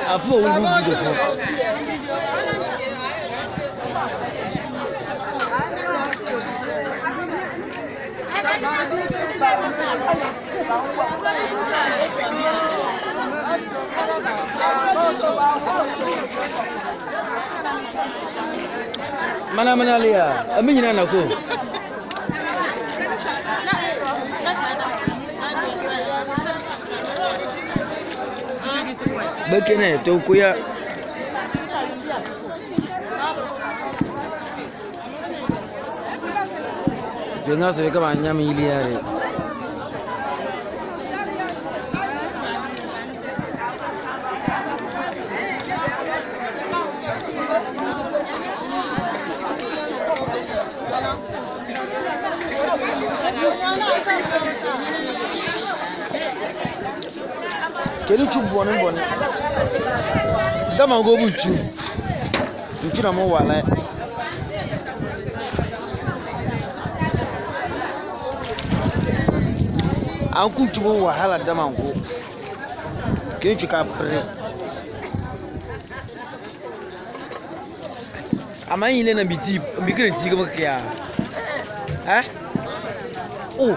Afọ we will be the phone. Mana Lia, amina na ko. Bekene to kuya. Venga se ve que baña mi Lia. Keri chu boni. Dama go buchu. Buchu na mo wala. An ku chu wahala dama go. Keri chu ka pre. Ama yile na biti, bigire ti ga makiya. Eh? Oh.